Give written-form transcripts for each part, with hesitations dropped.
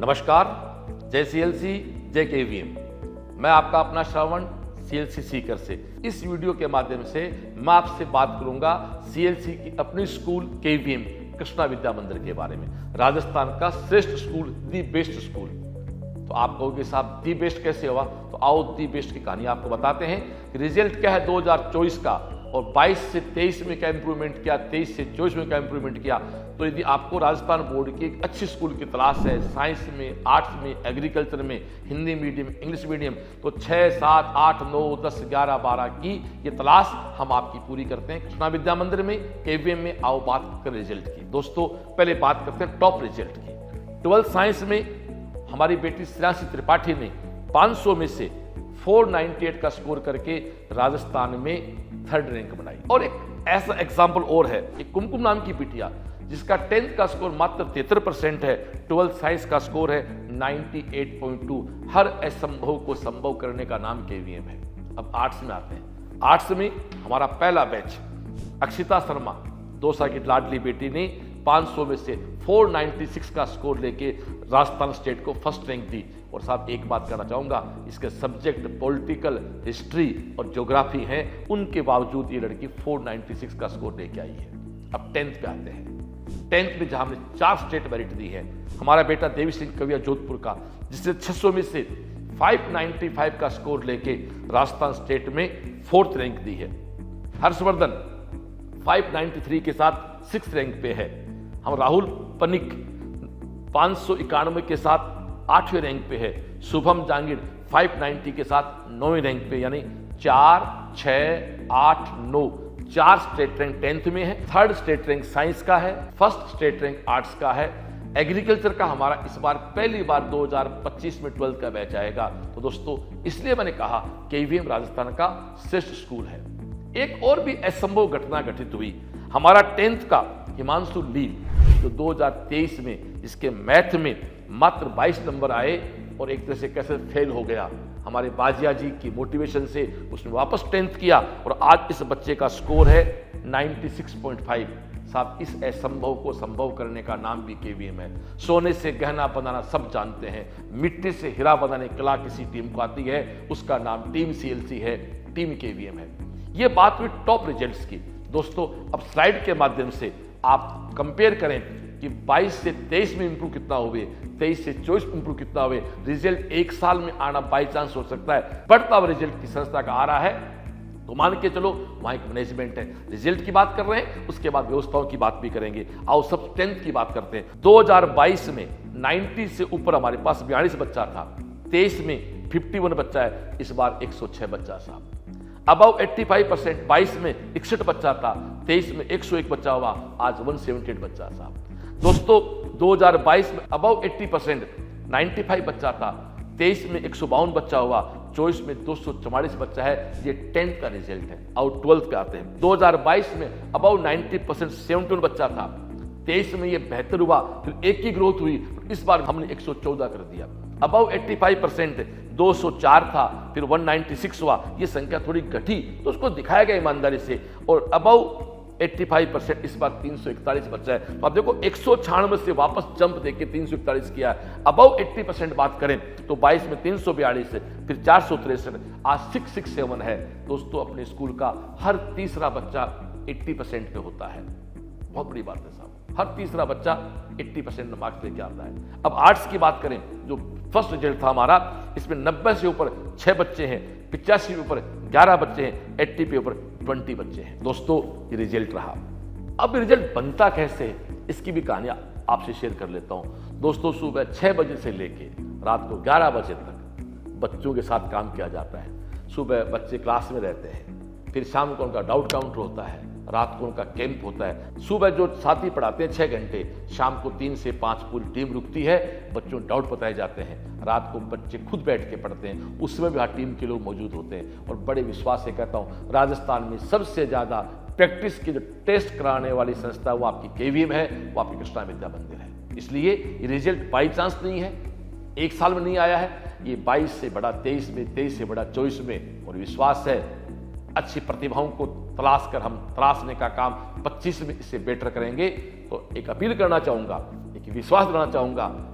नमस्कार, जय सीएलसी, जय केवीएम। मैं आपका अपना श्रवण सीएलसी सीकर से इस वीडियो के माध्यम से मैं आपसे बात करूंगा सीएलसी की अपनी स्कूल केवीएम कृष्णा विद्या मंदिर के बारे में। राजस्थान का श्रेष्ठ स्कूल, दी बेस्ट स्कूल। तो आप कहोगे साहब दी बेस्ट कैसे हुआ? तो आओ दी बेस्ट की कहानी आपको बताते हैं। रिजल्ट क्या है 2024 का, और 22 से 23 में क्या इंप्रूवमेंट किया, 23 से 24 में क्या इंप्रूवमेंट किया। तो यदि आपको राजस्थान बोर्ड की एक अच्छी स्कूल की तलाश है, साइंस में, आर्ट्स में, एग्रीकल्चर में, हिंदी मीडियम, इंग्लिश मीडियम, तो 6, 7, 8, 9, 10, 11, 12 की ये तलाश हम आपकी पूरी करते हैं कृष्णा विद्या मंदिर में, केवीएम में। आओ बात करें रिजल्ट की। दोस्तों पहले बात करते हैं टॉप रिजल्ट की। 12th साइंस में हमारी बेटी श्रेयांशी त्रिपाठी ने 500 में से 498 का स्कोर करके राजस्थान में 3rd रैंक बनाई। और एक ऐसा एग्जाम्पल और है, एक कुमकुम नाम की बिटिया जिसका 10th का स्कोर मात्र 73% है, 12th साइंस का स्कोर है 98.2। हर असंभव को संभव करने का नाम केवीएम है। अब आर्ट्स में आते हैं। आर्ट्स में हमारा पहला बैच अक्षिता शर्मा, 2 साल की लाडली बेटी ने 500 में से 496 का स्कोर लेके राजस्थान स्टेट को 1st रैंक दी। और साहब एक बात कहना चाहूंगा, इसके सब्जेक्ट पॉलिटिकल, हिस्ट्री और ज्योग्राफी हैं, उनके बावजूद ये लड़की 496 का स्कोर लेके आई है। अब 10th पे आते हैं। 10th में जहां हमने 4 स्टेट मेरिट दी है, हमारा बेटा देवी सिंह कविया जोधपुर का, जिसने 600 में से 595 का स्कोर लेके राजस्थान स्टेट में 4th रैंक दी है। हर्षवर्धन 593 के साथ 6th रैंक पे है। हम राहुल पनिक 591 के साथ 8वें रैंक पे है। शुभम जांगीर 590 के साथ 9वें रैंक पे, यानी 4, 6, 8, 9 4 स्टेट रैंक 10th में है। 3rd स्टेट रैंक साइंस का है, 1st स्टेट रैंक आर्ट्स का है। एग्रीकल्चर का हमारा इस बार पहली बार 2025 में 12th का बैच आएगा। तो दोस्तों इसलिए मैंने कहा केवीएम राजस्थान का श्रेष्ठ स्कूल है। एक और भी असंभव घटना घटित हुई। हमारा 10th का हिमांशु लील, जो 2023 में इसके मैथ में मात्र 22 नंबर आए और एक तरह से कैसे फेल हो गया, हमारे बाजिया जी की मोटिवेशन से उसने वापस 10th किया और आज इस बच्चे का स्कोर है 96.5। साहब इस असंभव को संभव करने का नाम भी केवीएम है। सोने से गहना बनाना सब जानते हैं, मिट्टी से हीरा बनाने कला किसी टीम को आती है, उसका नाम टीम सीएलसी है, टीम केवीएम है। ये बात हुई टॉप रिजल्ट्स की। दोस्तों अब स्लाइड के माध्यम से आप कंपेयर करें कि 22 से 23 में इंप्रूव कितना हुए, 23 से 24 में इंप्रूव कितना हुए। रिजल्ट एक साल में आना बाई चांस हो सकता है, बढ़ता हुआ रिजल्ट की संस्था का आ रहा है तो मान के चलो वहां एक मैनेजमेंट है। रिजल्ट की बात कर रहे हैं, उसके बाद व्यवस्थाओं की बात भी करेंगे। आओ सब 10th की बात करते हैं। 2022 में 90 से ऊपर हमारे पास 42 बच्चा था, 23 में 51 बच्चा है, इस बार 106 बच्चा साहब। अबाउ 85%, 22 में 61 बच्चा था, 23 में 101 बच्चा हुआ, आज 178 बच्चा साहब। दोस्तों 2022 में अबाउ 80%, 95 बच्चा था, 23 में 152 बच्चा हुआ, 24 में 244 बच्चा है। ये 10th का रिजल्ट है। और 12th पे आते हैं। 2022 में अबाउ 90%, 71 बच्चा था, 23 में ये बेहतर हुआ, फिर एक की ग्रोथ हुई, इस बार हमने 114 कर दिया। अबाउ 85%, 204 था, फिर 196 हुआ, ये संख्या थोड़ी घटी तो उसको दिखाया गया ईमानदारी से। और अबाउ 85% इस बार 341 बच्चा है। तो आप देखो 196 से वापस जंप देके 341 किया है। अबाउ 80% बात करें तो 22 में 342 है, फिर 463, आज 667 है। दोस्तों अपने स्कूल का हर तीसरा बच्चा 80% पे होता है। बहुत बड़ी बात है साहब, हर तीसरा बच्चा 80% मार्क्स लेके आता है। अब आर्ट्स की बात करें, जो 1st रिजल्ट था हमारा, इसमें 90 से ऊपर 6 बच्चे हैं, 85 के ऊपर 11 बच्चे हैं, 80 पे ऊपर 20 बच्चे हैं। दोस्तों ये रिजल्ट रहा। अब रिजल्ट बनता कैसे है, इसकी भी कहानियां आपसे शेयर कर लेता हूं। दोस्तों सुबह 6 बजे से लेके रात को 11 बजे तक बच्चों के साथ काम किया जाता है। सुबह बच्चे क्लास में रहते हैं, फिर शाम को उनका डाउट काउंटर होता है, रात को उनका कैंप होता है। सुबह जो साथी पढ़ाते हैं 6 घंटे, शाम को 3 से 5 पूरी टीम रुकती है, बच्चों डाउट बताए जाते हैं। रात को बच्चे खुद बैठ के पढ़ते हैं, उसमें भी हर टीम के लोग मौजूद होते हैं। और बड़े विश्वास से कहता हूँ, राजस्थान में सबसे ज्यादा प्रैक्टिस की जो टेस्ट कराने वाली संस्था वो आपकी केवीएम है, वो आपकी कृष्णा विद्या मंदिर है। इसलिए ये रिजल्ट बाई चांस नहीं है, एक साल में नहीं आया है, ये 22 से बड़ा 23 में, 23 से बड़ा 24 में। और विश्वास है अच्छी प्रतिभाओं को तलाश कर हम तलाशने का काम 25 में इससे बेटर करेंगे। तो एक अपील करना चाहूंगा, एक विश्वास देना चाहूंगा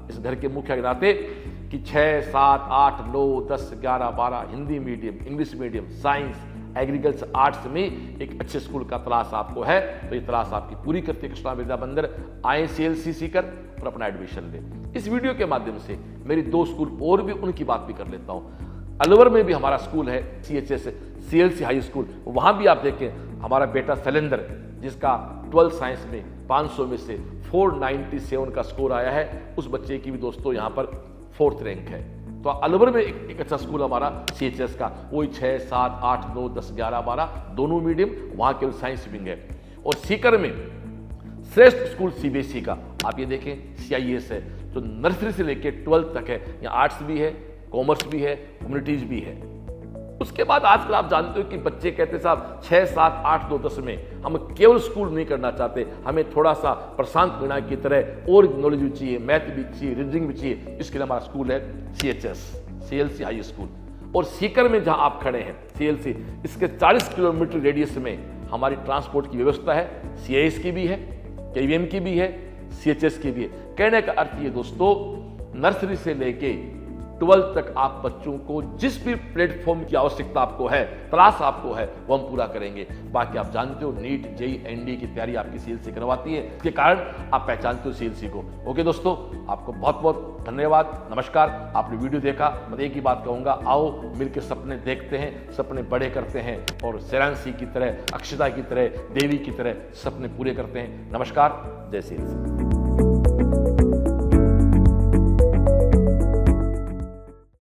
इस घर के मुखिया के नाते कि 6, 7, 8, 9, 10, 11, 12 Hindi medium, English medium, science, agriculture, arts में एक अच्छे स्कूल का तलाश आपको है तो ये तलाश आपकी पूरी करते कृष्णा विद्या मंदिर आए CLC सीकर और अपना एडमिशन ले। इस वीडियो के माध्यम से मेरी 2 स्कूल और भी उनकी बात भी कर लेता हूँ। अलवर में भी हमारा स्कूल है CHS CLC हाई स्कूल, वहां भी आप देखें हमारा बेटा शैलेंद्र जिसका 12 साइंस में 500 में से 497 का स्कोर आया है, उस बच्चे की भी दोस्तों यहाँ पर 4th रैंक है। तो अलवर में एक अच्छा स्कूल हमारा CHS का, वही 6, 7, 8, 9, 10, 11, 12 दोनों मीडियम, वहां केवल साइंस विंग है। और सीकर में श्रेष्ठ स्कूल CBSE का आप ये देखें CIS है, जो नर्सरी से लेकर 12th तक है। यहाँ आर्ट्स भी है, कॉमर्स भी है, ह्यूमैनिटीज भी है। उसके बाद आजकल आप जानते हो कि बच्चे कहते साहब 6, 7, 8, 9, 10 में हम केवल स्कूल नहीं करना चाहते, हमें थोड़ा सा प्रशांत मीणा की तरह और नॉलेज भी चाहिए, मैथ भी चाहिए, रीजनिंग भी चाहिए। इसके लिए हमारा स्कूल है CHS CLC हाई स्कूल। और सीकर में जहां आप खड़े हैं CLC, इसके 40 किलोमीटर रेडियस में हमारी ट्रांसपोर्ट की व्यवस्था है। CIS की भी है, KVM की भी है, CHS की भी है। कहने का अर्थ ये दोस्तों, नर्सरी से लेके 12th तक आप बच्चों को जिस भी प्लेटफॉर्म की आवश्यकता आपको है, तलाश आपको है, वो हम पूरा करेंगे। बाकी आप जानते हो नीट, JEE, NDA की तैयारी आपकी CLC करवाती है, इसके कारण आप पहचानते हो CLC को। ओके दोस्तों, आपको बहुत बहुत धन्यवाद, नमस्कार। आपने वीडियो देखा, मैं एक ही बात कहूंगा, आओ मिलकर सपने देखते हैं, सपने बड़े करते हैं और शेरांशी की तरह, अक्षता की तरह, देवी की तरह सपने पूरे करते हैं। नमस्कार, जय CLC।